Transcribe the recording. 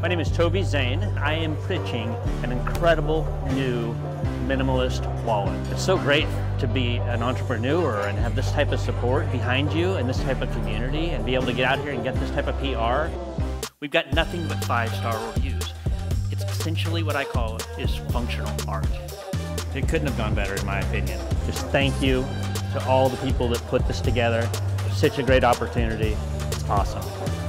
My name is Toby Zane. I am pitching an incredible new minimalist wallet. It's so great to be an entrepreneur and have this type of support behind you and this type of community and be able to get out here and get this type of PR. We've got nothing but 5-star reviews. It's essentially what I call is functional art. It couldn't have gone better in my opinion. Just thank you to all the people that put this together. Such a great opportunity. It's awesome.